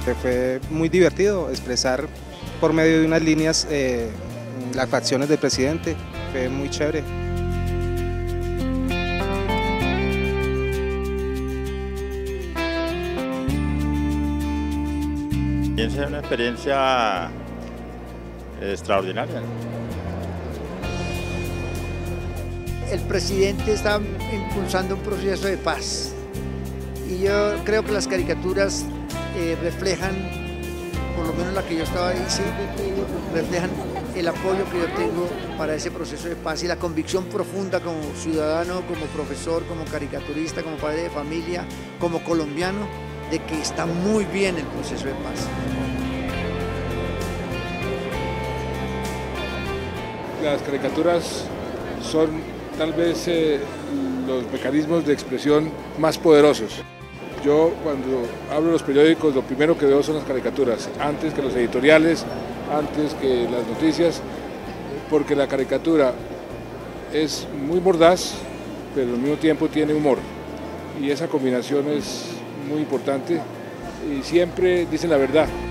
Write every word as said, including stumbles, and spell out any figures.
Fue muy divertido expresar por medio de unas líneas eh, las facciones del presidente, fue muy chévere. Es una experiencia extraordinaria. El presidente está impulsando un proceso de paz y yo creo que las caricaturas eh, reflejan, por lo menos la que yo estaba ahí, sí, reflejan el apoyo que yo tengo para ese proceso de paz y la convicción profunda como ciudadano, como profesor, como caricaturista, como padre de familia, como colombiano, de que está muy bien el proceso de paz. Las caricaturas son tal vez eh, los mecanismos de expresión más poderosos. Yo cuando abro los periódicos lo primero que veo son las caricaturas, antes que los editoriales, antes que las noticias, porque la caricatura es muy mordaz, pero al mismo tiempo tiene humor y esa combinación es muy importante y siempre dicen la verdad.